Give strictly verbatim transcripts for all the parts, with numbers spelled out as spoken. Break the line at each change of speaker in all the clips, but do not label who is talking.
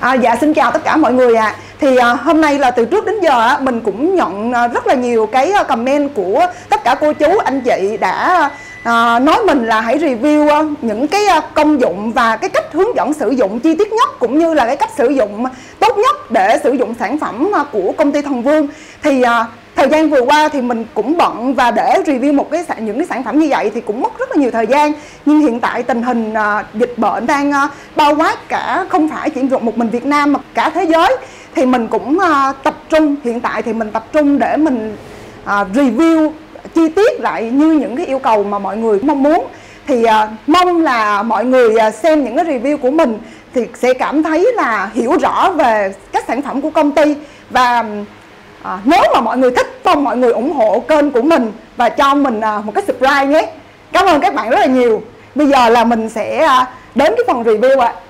À, dạ xin chào tất cả mọi người ạ. À. Thì à, hôm nay là từ trước đến giờ á, mình cũng nhận à, rất là nhiều cái à, comment của tất cả cô chú anh chị đã à, nói mình là hãy review à, những cái à, công dụng và cái cách hướng dẫn sử dụng chi tiết nhất, cũng như là cái cách sử dụng tốt nhất để sử dụng sản phẩm à, của công ty Thần Vương. Thì à, thời gian vừa qua thì mình cũng bận, và để review một cái những cái sản phẩm như vậy thì cũng mất rất là nhiều thời gian. Nhưng hiện tại tình hình uh, dịch bệnh đang uh, bao quát cả, không phải chỉ một mình Việt Nam mà cả thế giới, thì mình cũng uh, tập trung hiện tại thì mình tập trung để mình uh, review chi tiết lại như những cái yêu cầu mà mọi người mong muốn. Thì uh, mong là mọi người uh, xem những cái review của mình thì sẽ cảm thấy là hiểu rõ về các sản phẩm của công ty. Và À, nếu mà mọi người thích, mong mọi người ủng hộ kênh của mình và cho mình à, một cái subscribe nhé. Cảm ơn các bạn rất là nhiều. Bây giờ là mình sẽ à, đến cái phần review ạ. À.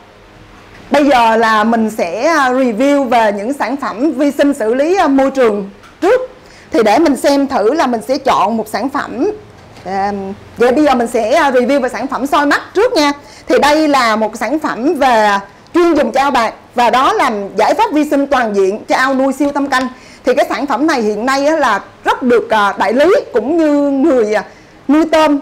Bây giờ là mình sẽ à, review về những sản phẩm vi sinh xử lý à, môi trường trước. Thì để mình xem thử là mình sẽ chọn một sản phẩm. à, Vậy bây giờ mình sẽ à, review về sản phẩm soi mắt trước nha. Thì đây là một sản phẩm về chuyên dùng cho ao bạc, và đó là giải pháp vi sinh toàn diện cho ao nuôi siêu thâm canh. Thì cái sản phẩm này hiện nay là rất được đại lý cũng như người nuôi tôm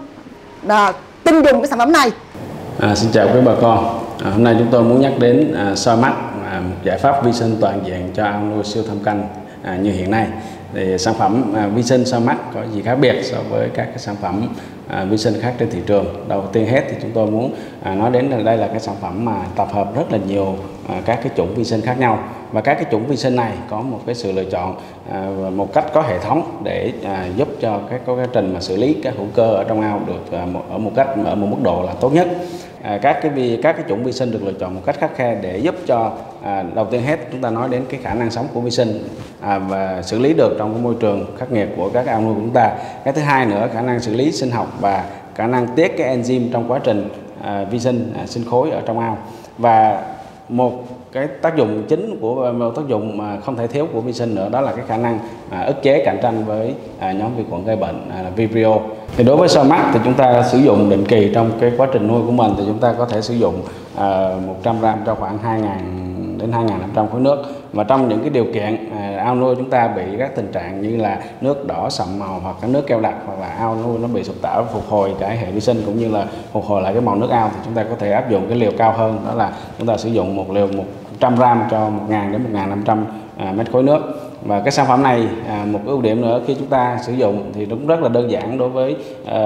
là tin dùng cái sản phẩm này.
À, xin chào quý bà con. À, hôm nay chúng tôi muốn nhắc đến à, soi mắt, à, một giải pháp vi sinh toàn diện cho ao nuôi siêu thâm canh à, như hiện nay. Thì sản phẩm à, vi sinh soi mắt có gì khác biệt so với các cái sản phẩm à, vi sinh khác trên thị trường? Đầu tiên hết thì chúng tôi muốn à, nói đến là đây là cái sản phẩm mà tập hợp rất là nhiều à, các cái chủng vi sinh khác nhau, và các cái chủng vi sinh này có một cái sự lựa chọn à, một cách có hệ thống để à, giúp cho cái quá trình mà xử lý các hữu cơ ở trong ao được à, một, ở một cách ở một mức độ là tốt nhất. À, các cái vi các cái chủng vi sinh được lựa chọn một cách khắt khe để giúp cho à, đầu tiên hết chúng ta nói đến cái khả năng sống của vi sinh à, và xử lý được trong cái môi trường khắc nghiệt của các ao nuôi của chúng ta. Cái thứ hai nữa, khả năng xử lý sinh học và khả năng tiết cái enzyme trong quá trình à, vi sinh à, sinh khối ở trong ao. Và một cái tác dụng chính của một tác dụng mà không thể thiếu của vi sinh nữa, đó là cái khả năng à, ức chế cạnh tranh với à, nhóm vi khuẩn gây bệnh à, là Vibrio. Thì đối với soi mắt thì chúng ta sử dụng định kỳ trong cái quá trình nuôi của mình thì chúng ta có thể sử dụng à, một trăm gram cho khoảng hai nghìn đến hai nghìn năm trăm khối nước. Và trong những cái điều kiện à, ao nuôi chúng ta bị các tình trạng như là nước đỏ sậm màu, hoặc cái nước keo đặc, hoặc là ao nuôi nó bị sụp tảo, phục hồi cái hệ vi sinh cũng như là phục hồi lại cái màu nước ao, thì chúng ta có thể áp dụng cái liều cao hơn, đó là chúng ta sử dụng một liều một trăm gram cho một nghìn đến một nghìn năm trăm à, mét khối nước. Và cái sản phẩm này à, một cái ưu điểm nữa khi chúng ta sử dụng thì cũng rất là đơn giản đối với à,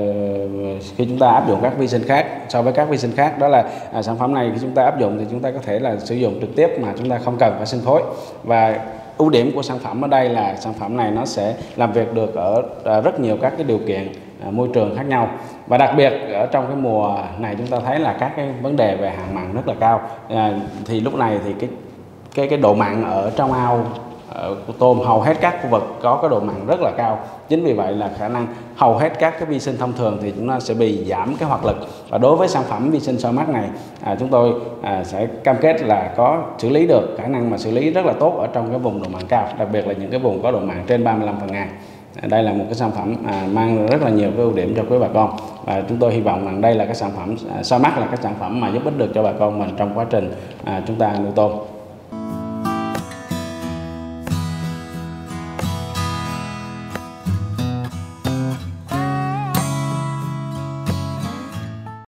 khi chúng ta áp dụng các vi sinh khác so với các vi sinh khác, đó là à, sản phẩm này khi chúng ta áp dụng thì chúng ta có thể là sử dụng trực tiếp mà chúng ta không cần phải sinh khối. Và ưu điểm của sản phẩm ở đây là sản phẩm này nó sẽ làm việc được ở à, rất nhiều các cái điều kiện à, môi trường khác nhau. Và đặc biệt ở trong cái mùa này chúng ta thấy là các cái vấn đề về hạn mặn rất là cao. À, thì lúc này thì cái cái cái độ mặn ở trong ao của tôm hầu hết các khu vực có cái độ mặn rất là cao. Chính vì vậy là khả năng hầu hết các cái vi sinh thông thường thì chúng ta sẽ bị giảm cái hoạt lực. Và đối với sản phẩm vi sinh soi mắt này à, chúng tôi à, sẽ cam kết là có xử lý được, khả năng mà xử lý rất là tốt ở trong cái vùng độ mặn cao, đặc biệt là những cái vùng có độ mặn trên ba mươi lăm phần ngàn. Đây là một cái sản phẩm à, mang rất là nhiều cái ưu điểm cho quý bà con, và chúng tôi hy vọng rằng đây là cái sản phẩm à, soi mắt là cái sản phẩm mà giúp ích được cho bà con mình trong quá trình à, chúng ta nuôi tôm.